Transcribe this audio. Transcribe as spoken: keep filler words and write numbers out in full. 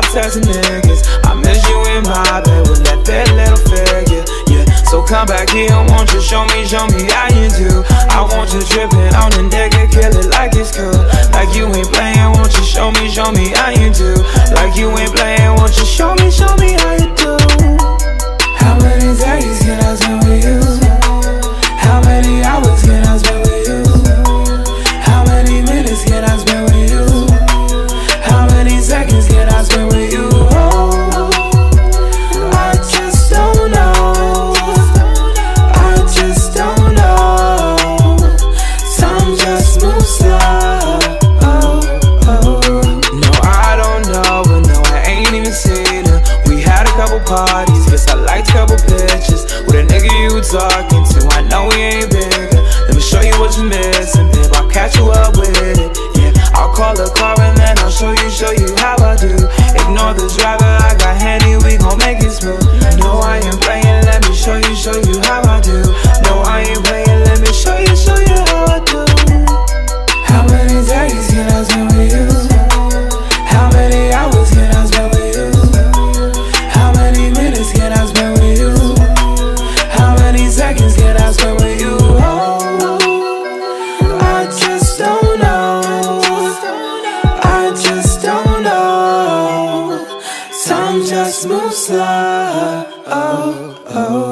texting niggas. I miss you in my bed with that bad little figure. Yeah, so come back here, won't you show me, show me how you do. I want you tripping on the nigga, kill it like it's cool. Like you ain't playing, won't you show me, show me how you do. Like you ain't playing, won't you show me, show me how you do. How many days can I spend with you? How many hours can I spend with you? How many minutes can I spend with you? How many seconds can I spend with you? Oh, I just don't know. I just don't know. Time just moves slow. Oh, oh. No, I don't know, but no, I ain't even seen her. We had a couple parties, guess I liked a couple pictures. With a nigga you talking to, I know we ain't bigger. Let me show you what you're missing, babe, I'll catch you up with it. Yeah, I'll call a car and then I'll show you, show you how I do. Ignore the driver, I got handy, we gon' make it smooth. No, I ain't playing, let me show you, show you how I do. No, I ain't playing, let me show you, show you how I do. How many days can I spend with you? How many hours can I spend with you? How many minutes can I spend with you? How many seconds can I spend with you? Oh, I just don't know. I just don't know. Time just moves slow. Oh, oh.